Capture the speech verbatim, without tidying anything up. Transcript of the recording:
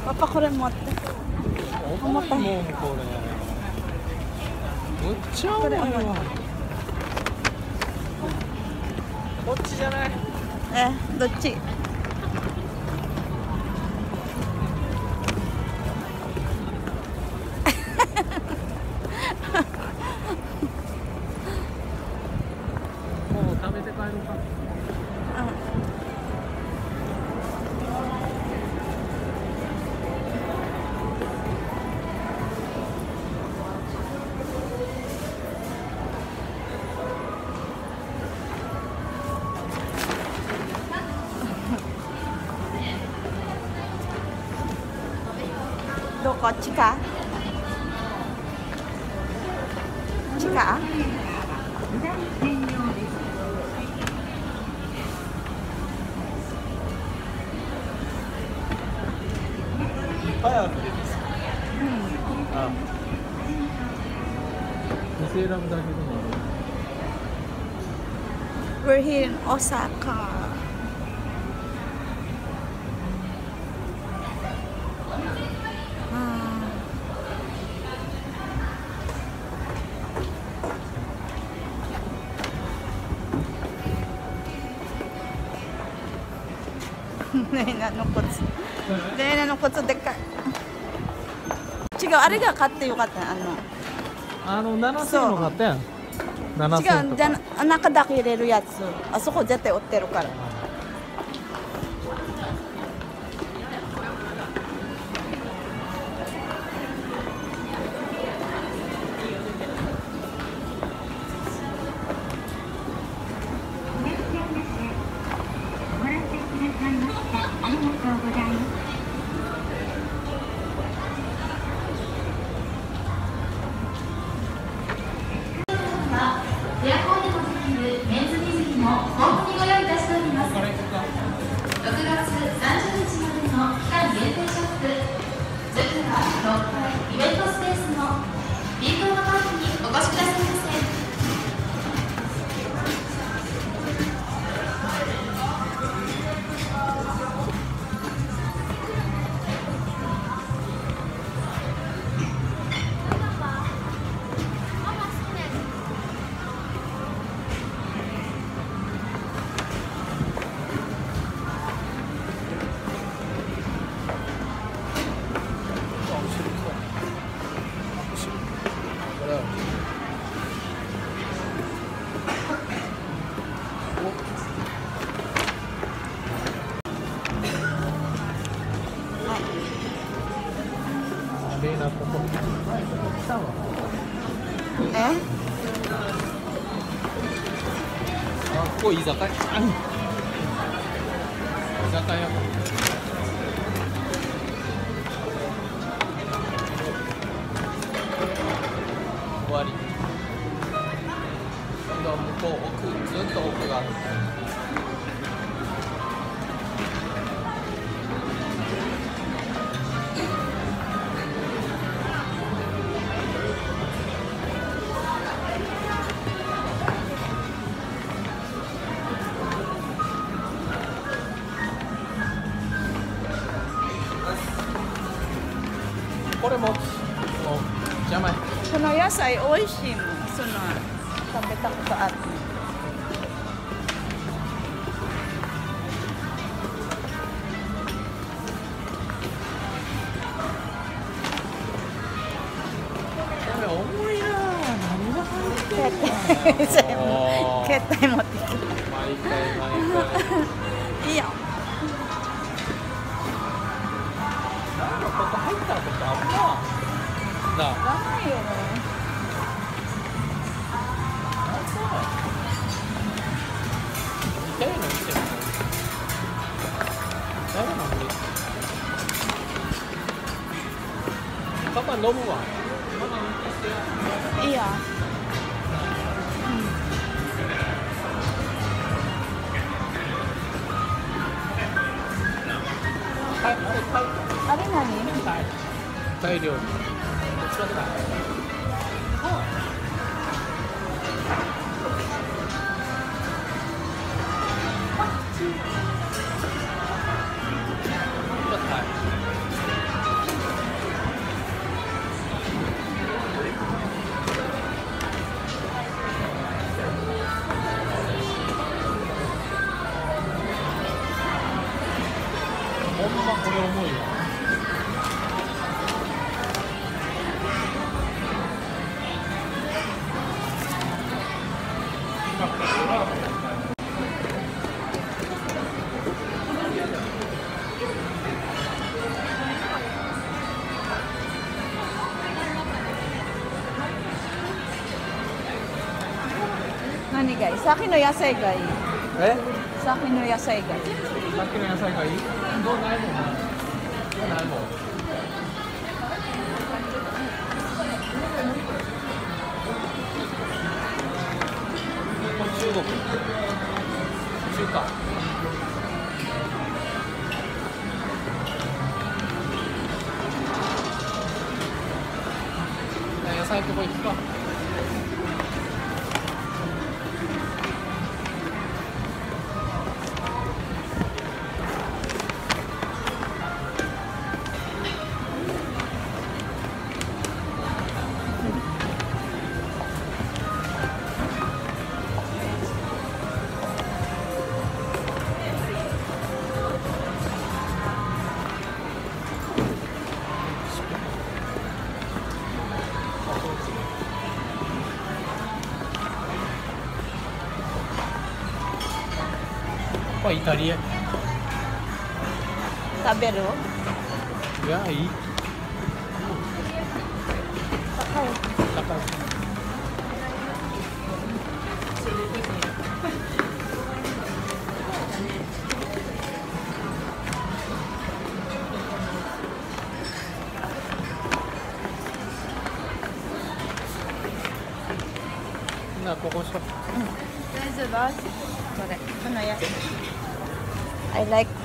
パパこれ持って。 重いもんこれ。むっちゃ重いわ。こっちじゃない。 え、どっち？ もう食べて帰ろうか。どこ？地下？地下？ 早くです。うん。あ。店選ぶだけでも。 We're here in Osaka.レイナのコツ。レイナのコツでっかい。違う、あれが買ってよかった。あの。 あのななせんの買ったやん。ななせんとか。 違う、じゃ中だけ入れるやつ。あそこ絶対売ってるから。 エアコンでもできるメンズ水着も豊富にご用意いたしております。ろくがつさんじゅうにちまでの期間限定ショップ、ズクラろっかいイベントスペースのビートのパークにお越しくださいませ。 レイナここ来たわ。 え？ あ、ここ居酒屋。居酒屋。終わり。今度は向こう奥、ずっと奥がある。これも、もう邪魔や。 この野菜美味しいもん。その食べたことある。 これ重いな。何が入ってるの？ 携帯持ってきて。 毎回毎回。 いいよ。 なんかここ入ったことあるな。なあ。 ないよね。 似たようなのしてる。誰なんで？パパ飲むわ。ママ運転してよ。 いいよ。 はい、あれ、はい。 あれ何？ はい。タイ料理。こちらで。ちょっとはい。 何がいい？さっきの野菜がいい。 えさっきの野菜がいい。 さっきの野菜がいい？どうないもんな。どうないもん。これ中国。中華。野菜ここ行くか。イタリア食べる？ いや、いい。高い。高い。な、ここしょ。 大丈夫？これ、このやつ。I like